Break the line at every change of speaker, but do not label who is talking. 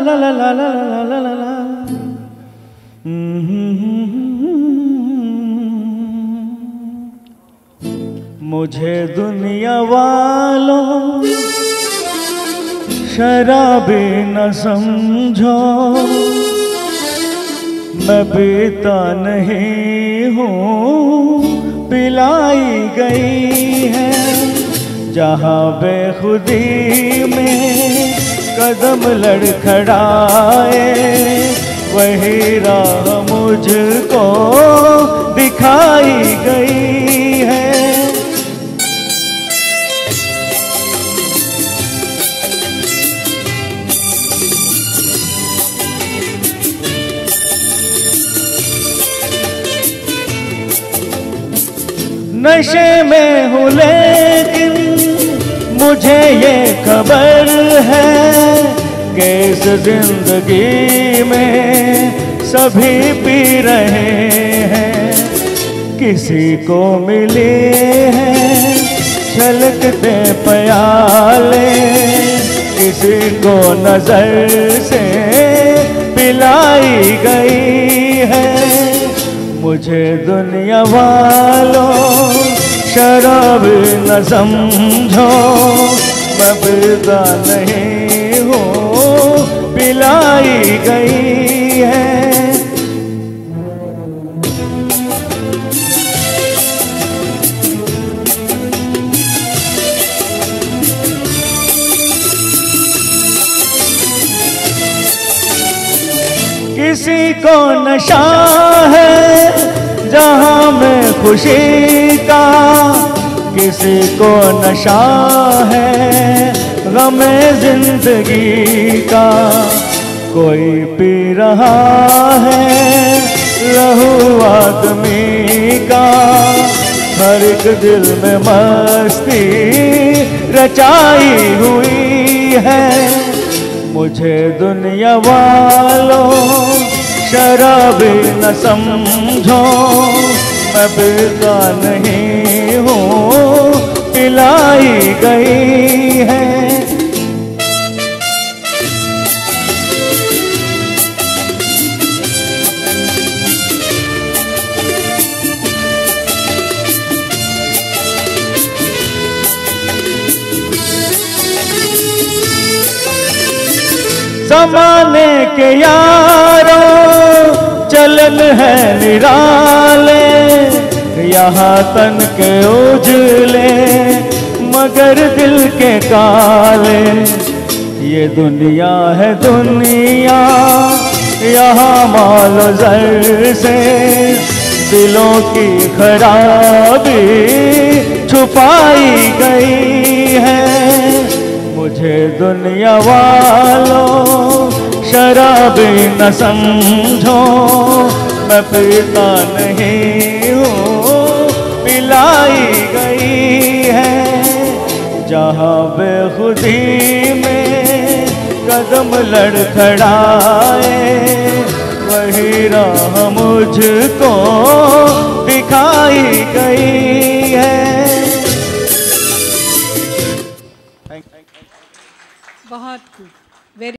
ला ला ला ला ला ला ला ला। मुझे दुनिया वालों शराबी न समझो, मैं पीता नहीं हूँ पिलाई गई है। जहाँ बेखुदी में कदम लड़खड़ाए, वही राह मुझको दिखाई गई है। नशे में हूँ लेकिन मुझे ये खबर है कि इस जिंदगी में सभी पी रहे हैं। किसी को मिले हैं छलकते प्याले, किसी को नजर से पिलाई गई है। मुझे दुनिया वालों शराब न समझो, मैं पीता नहीं हूँ पिलाई गई है। किसी को नशा है जहाँ में खुशी का, किसी को नशा है गमे जिंदगी का। कोई पी रहा है लहू आदमी का, हर एक दिल में मस्ती रचाई हुई है। मुझे दुनिया वालों शराबी न समझो, मैं पीता नहीं हूँ पिलाई गई है। ज़माने के यारों चलन है निराले, यहाँ तन के उजले मगर दिल के काले। ये दुनिया है दुनिया, यहाँ माल ज़र से दिलों की खराबी छुपाई गई है। मुझे दुनिया वालों शराबी न समझो, मैं पीता नहीं हूँ पिलाई गई है। जहाँ बेखुदी में कदम लड़खड़ाए, वही राह मुझको दिखाई गई है।
बहुत खूब।